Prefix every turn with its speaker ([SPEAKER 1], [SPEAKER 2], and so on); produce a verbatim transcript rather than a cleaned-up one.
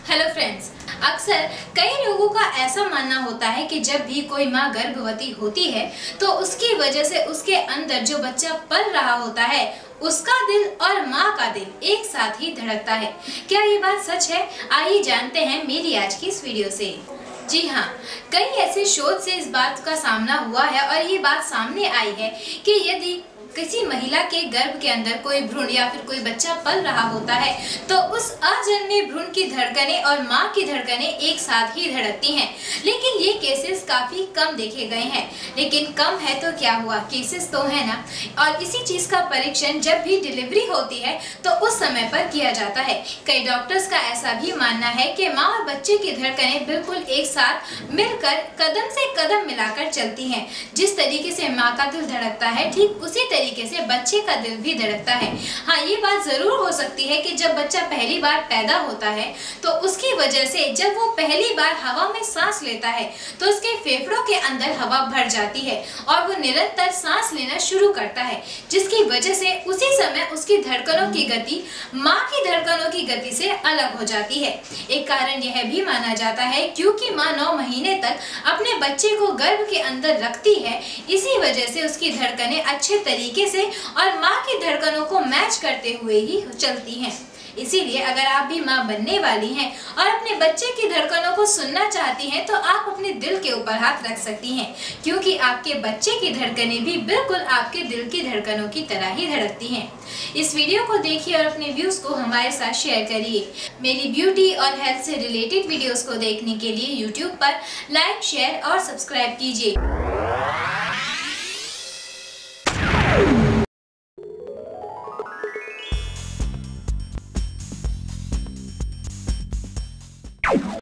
[SPEAKER 1] Hello friends, अक्सर कई लोगों का ऐसा मानना होता है कि जब भी कोई माँ गर्भवती होती है तो उसकी वजह से उसके अंदर जो बच्चा पल रहा होता है उसका दिल और माँ का दिल एक साथ ही धड़कता है। क्या ये बात सच है? आइए जानते हैं मेरी आज की इस वीडियो से। जी हाँ, कई ऐसे शोध से इस बात का सामना हुआ है और ये बात सामने आई है कि यदि किसी महिला के गर्भ के अंदर कोई भ्रूण या फिर कोई बच्चा पल रहा होता है तो उस अजन्मे भ्रूण की धड़कनें और माँ की धड़कनें एक साथ ही धड़कती हैं। लेकिन ये केसेस काफी कम देखे गए हैं। लेकिन कम है तो क्या हुआ, केसेस तो है ना। और इसी चीज का परीक्षण जब भी डिलीवरी होती है तो उस समय पर किया जाता है। कई डॉक्टर्स का ऐसा भी मानना है कि माँ और बच्चे की धड़कनें बिल्कुल एक साथ मिलकर कदम से कदम मिलाकर चलती हैं। जिस तरीके से माँ का दिल धड़कता है ठीक उसी तरीके से बच्चे का दिल भी धड़कता है। हाँ, ये बात जरूर हो सकती है कि जब बच्चा पहली बार पैदा होता है तो उसकी वजह से जब वो पहली बार हवा में सांस लेता है तो उसके फेफड़ों के अंदर हवा भर जाती है और वो निरंतर सांस लेना शुरू करता है, जिसकी वजह से उसी समय उसकी धड़कनों की गति माँ की धड़कनों की गति से अलग हो जाती है। एक कारण यह भी माना जाता है क्योंकि माँ नौ महीने तक अपने बच्चे को गर्भ के अंदर रखती है, इसी वजह से उसकी धड़कनें अच्छे तरीके से और माँ की धड़कनों को मैच करते हुए ही चलती हैं। इसीलिए अगर आप भी माँ बनने वाली हैं और अपने बच्चे की धड़कनों को सुनना चाहती हैं तो आप अपने दिल के ऊपर हाथ रख सकती हैं, क्योंकि आपके बच्चे की धड़कनें भी बिल्कुल आपके दिल की धड़कनों की तरह ही धड़कती हैं। इस वीडियो को देखिए और अपने व्यूज को हमारे साथ शेयर करिए। मेरी ब्यूटी और हेल्थ से रिलेटेड वीडियोस को देखने के लिए यूट्यूब पर लाइक, शेयर और सब्सक्राइब कीजिए।